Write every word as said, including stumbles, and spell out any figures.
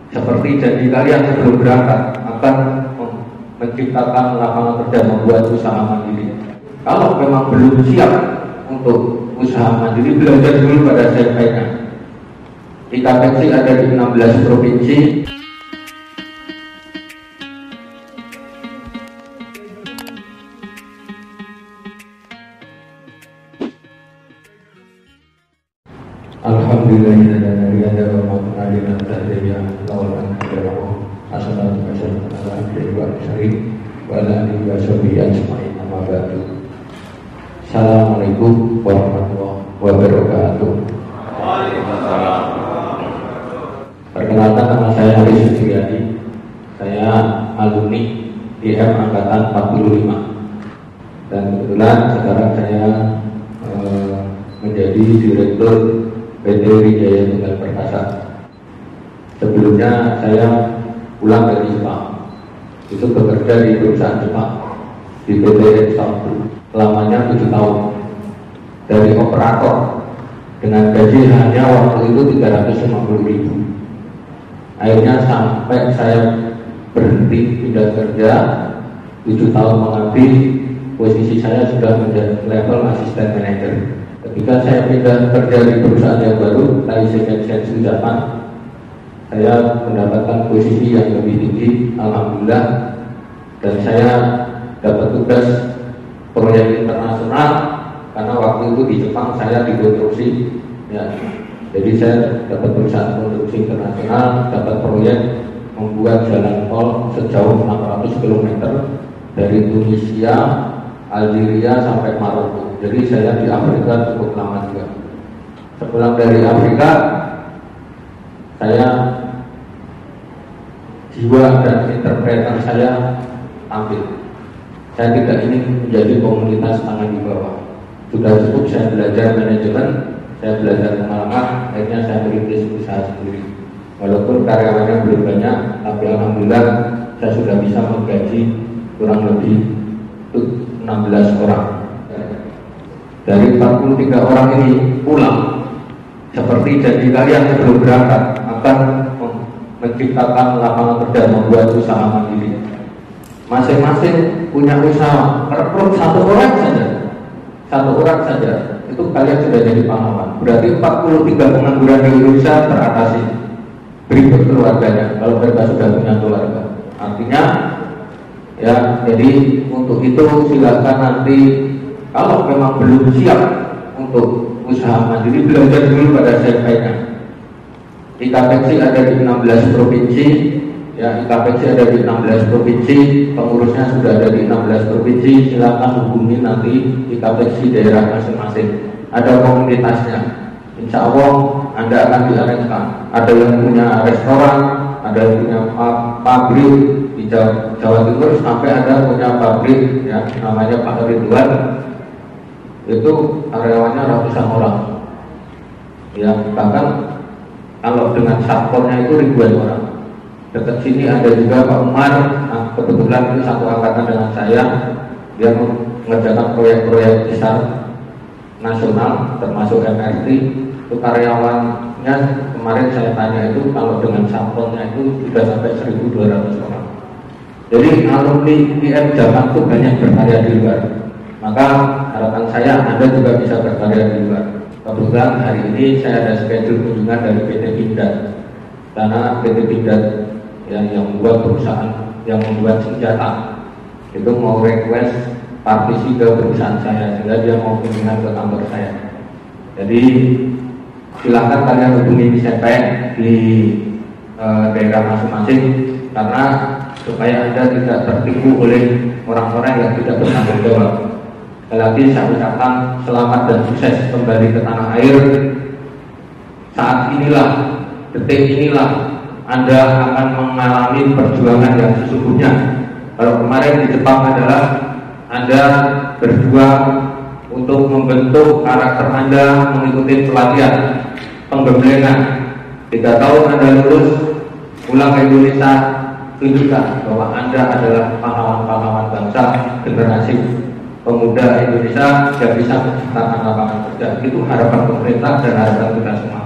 seperti janji kalian sebelum berangkat akan menciptakan lapangan kerja, membuat usaha mandiri. Kalau memang belum siap untuk usaha mandiri, belajar dulu pada S M P-nya. I K P C ada di enam belas provinsi. Assalamualaikum warahmatullahi wabarakatuh. Perkenalkan, nama saya Haris Suryadi. Saya alumni I M angkatan empat puluh lima. Dan kebetulan sekarang saya eh, menjadi direktur P T Wijaya Tunggal Perkasa. Sebelumnya saya pulang dari Jepang, itu bekerja di perusahaan Jepang di P T Exxon, lamanya tujuh tahun, dari operator dengan gaji hanya waktu itu tiga ratus lima puluh ribu. Akhirnya sampai saya berhenti tidak kerja, tujuh tahun mengabdi, posisi saya sudah menjadi level asisten manajer. Ketika saya pindah kerja di perusahaan yang baru, Taisei Kensetsu Jepang, saya mendapatkan posisi yang lebih tinggi, alhamdulillah, dan saya dapat tugas proyek internasional karena waktu itu di Jepang saya dikonstruksi, ya. Jadi saya dapat perusahaan konstruksi internasional, dapat proyek membuat jalan tol sejauh enam ratus kilometer dari Tunisia, Algeria sampai Maroko. Jadi saya di Afrika cukup lama juga. Sepulang dari Afrika, saya jiwa dan interpreter saya tampil. Saya tidak ingin menjadi komunitas tangan di bawah. Sudah cukup saya belajar manajemen, saya belajar pengalaman, akhirnya saya merintis usaha sendiri. Walaupun karyawannya belum banyak, tapi alhamdulillah saya sudah bisa menggaji kurang lebih enam belas orang. Dari empat puluh tiga orang ini pulang, seperti janji kalian sebelum berangkat akan menciptakan lapangan kerja, membuat usaha mandiri. Masing-masing punya usaha, rekrut satu orang saja, satu orang saja, itu kalian sudah jadi pahlawan. Berarti empat puluh tiga pengangguran di Indonesia teratasi. Berikut keluarganya, kalau mereka sudah punya keluarga. Artinya, ya, jadi untuk itu silakan nanti, kalau memang belum siap untuk usaha mandiri, belajar dulu pada S M P-nya. I K P C ada di enam belas provinsi. Ya, I K P C ada di enam belas provinsi, pengurusnya sudah ada di enam belas provinsi. Silakan hubungi nanti I K P C daerah masing-masing. Ada komunitasnya. Insya Allah Anda akan diarahkan. Ada yang punya restoran, ada yang punya pabrik di Jawa, Jawa Timur, sampai ada punya pabrik, ya, namanya Pak Ridwan. Itu karyawannya ratusan orang. Ya, bahkan kalau dengan satpornya itu ribuan orang. Dekat sini ada juga Pak Umar, nah, kebetulan itu satu angkatan dengan saya. Dia mengerjakan proyek-proyek besar nasional, termasuk M R T. Itu karyawannya kemarin saya tanya itu kalau dengan sampelnya itu sudah sampai seribu dua ratus orang. Jadi alumni I M Jepang itu banyak berkarya di luar. Maka harapan saya Anda juga bisa berkarya di luar. Kebetulan hari ini saya ada schedule kunjungan dari P T Pindad, karena P T Pindad yang, yang membuat perusahaan yang membuat senjata itu mau request partisi ke perusahaan saya, sehingga dia mau kunjungan ke kantor saya. Jadi silahkan kalian hubungi saya di e, daerah masing-masing, karena supaya Anda tidak tertipu oleh orang-orang yang tidak bertanggung jawab. Sekali lagi saya ucapkan selamat dan sukses kembali ke tanah air. Saat inilah, detik inilah Anda akan mengalami perjuangan yang sesungguhnya. Kalau kemarin di Jepang adalah Anda berjuang untuk membentuk karakter Anda, mengikuti pelatihan penggemblengan. Tiga tahun Anda lulus, pulang ke Indonesia, tunjukkan bahwa Anda adalah pahlawan-pahlawan bangsa, generasi pemuda Indonesia yang bisa menciptakan lapangan kerja. Itu harapan pemerintah dan harapan kita semua.